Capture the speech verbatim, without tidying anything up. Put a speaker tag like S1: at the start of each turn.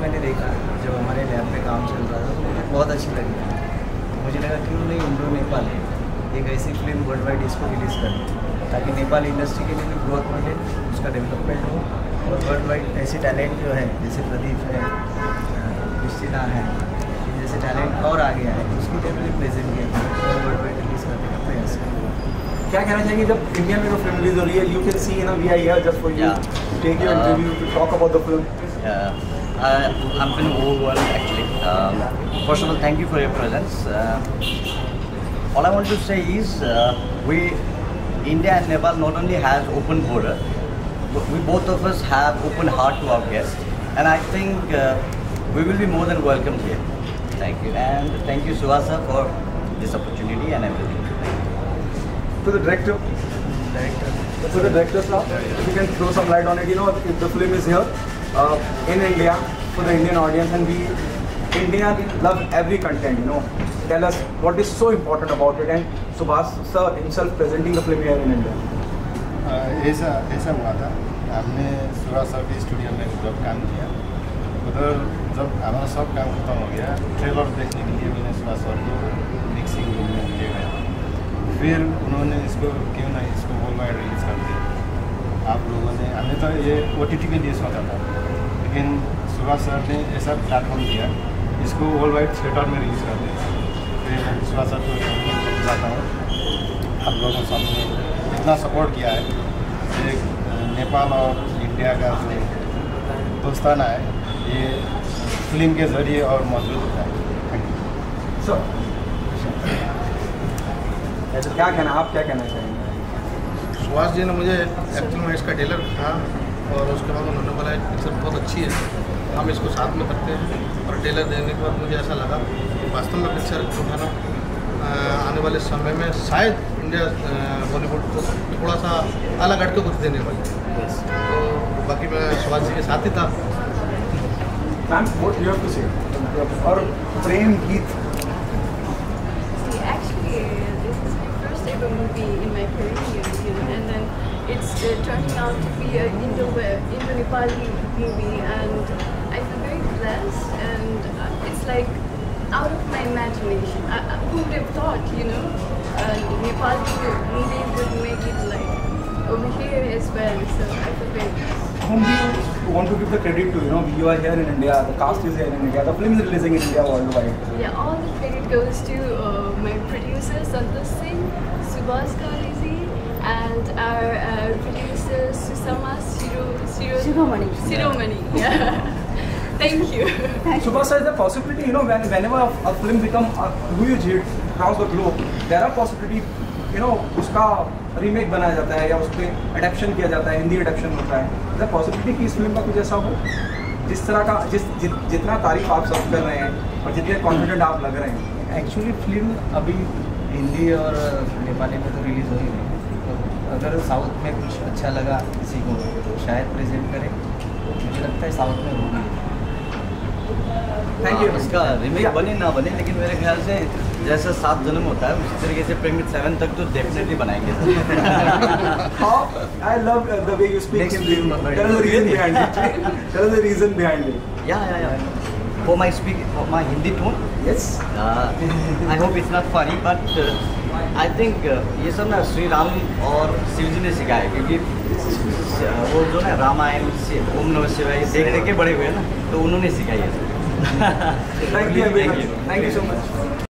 S1: मैंने देखा जब हमारे लैब पे काम चल रहा था तो मुझे बहुत अच्छी लगी। मुझे लगा क्यों नहीं इंडो नेपाल एक ऐसी फिल्म वर्ल्ड वाइड इसको रिलीज़ करें ताकि नेपाल इंडस्ट्री के लिए भी ग्रोथ मिले, उसका डेवलपमेंट हो और वर्ल्ड वाइड ऐसे टैलेंट जो है जैसे प्रदीप है, क्रिस्टीना है, जैसे टैलेंट और आ गया है उसकी डेवलप प्रेजेंट किया और वर्ल्ड वाइड रिलीज़ करने का प्रयास करें।
S2: क्या कहना चाहिए जब इंडिया में जो फिल्म रिलीज हो रही है, you can see you know we are here just for you to take your interview to talk about the film.
S3: I'm feeling overwhelmed actually. Um, first of all, thank you for your presence. Uh, all I want to say is uh, we, India and Nepal not only has open border, but we both of us have open heart to our guests, and I think uh, we will be more than welcome here. Thank you, and thank you Suhasa for this opportunity and everything.
S2: To the director,
S1: director
S2: to the director sir, if you can throw some light on it, you know, if the film is here uh, in India for the Indian audience, and we India love every content, you know, tell us what is so important about it, and Subhas sir himself presenting the film here in India.
S4: ऐसा ऐसा हुआ था, हमने Subhash sir की studio में जब काम किया, उधर जब हमारा सब काम खत्म हो गया, ट्रेलर देखने के लिए मैंने सुभाष सर को मिक्सिंग रूम में ले गया। फिर उन्होंने इसको क्यों ना इसको वर्ल्ड वाइड रिलीज़ कर दिया। आप लोगों ने, हमने तो ये ओ टी टी के लिए सोचा था, लेकिन सुभाष सर ने ऐसा प्लेटफॉर्म दिया, इसको वर्ल्ड वाइड थिएटर में रिलीज़ कर दिया। फिर सुभाष सर को चाहता हूँ आप लोगों ने सबने इतना सपोर्ट किया है, एक नेपाल और इंडिया का जो दोस्ताना है ये फिल्म के ज़रिए और मौजूद होता है। Thank you
S2: sir. क्या कहना, आप क्या कहना चाहेंगे?
S5: सुभाष जी ने मुझे एक्चुअल में इसका ट्रेलर था और उसके बाद उन्होंने बोला पिक्चर बहुत अच्छी है, हम इसको साथ में करते हैं, और ट्रेलर देखने के बाद मुझे ऐसा लगा कि वास्तव में पिक्चर जो है ना आने वाले समय में शायद इंडिया बॉलीवुड को थोड़ा सा अलग हट के कुछ देने वाली है। तो बाकी मैं सुभाष जी के साथ ही था।
S2: Ma'am, what you have to say? और प्रेम गीत
S6: ever movie in my career, you know, and then it's uh, turning out to be a Indo Indo Nepali movie, and I feel very blessed, and uh, it's like out of my imagination. I, I, who would have thought, you know, uh, Nepali movie would make it like over here as well. So I feel very blessed.
S2: Whom do you want to give the credit to? You know, you are here in India, the cast is here in India, the film is releasing in India worldwide.
S6: Yeah, all the credit goes to uh, my producer Santosh Singh, Subhas Kalisi, and our uh, producer Susama Siro, Siro,
S7: Siromani.
S6: Siromani. Yeah. Thank you.
S2: Subhas sir, is the possibility, you know, when, whenever a, a film becomes a huge hit across the globe, there are possibility, you know, उसका remake बनाया जाता है या उस पर adaptation किया जाता है, हिंदी अडेप्शन होता है। द पॉसिबिलिटी कि इस फिल्म का कुछ ऐसा हो जिस तरह का जिस जि, जितना तारीफ आप सब कर रहे हैं और जितने कॉन्फिडेंट आप लग रहे हैं।
S1: एक्चुअली फिल्म अभी हिंदी और नेपाली में तो रिलीज़ हो ही नहीं, तो अगर साउथ में कुछ अच्छा लगा किसी को तो शायद प्रेजेंट करें, मुझे लगता है साउथ में होगी।
S2: Thank you.
S3: इसका रीमेक बने ना बने, लेकिन मेरे ख्याल से जैसा सात जन्म होता है उसी तरीके से प्रेमित सेवन तक तो डेफिनेटली बनाएंगे।
S2: I love the way you speak Hindi. Tell us the reason behind it. Tell us the reason behind it.
S3: Yeah, yeah, yeah. For my speak, for my Hindi tone,
S2: Yes.
S3: uh, I hope it's not funny, but uh, I think uh, ये सब ना श्री राम और शिव जी ने सिखाया, क्योंकि वो जो ना रामायण से ओम नमः शिवाय देख देख के बड़े हुए ना, तो उन्होंने सिखाई है।
S2: Thank you. Thank you so much.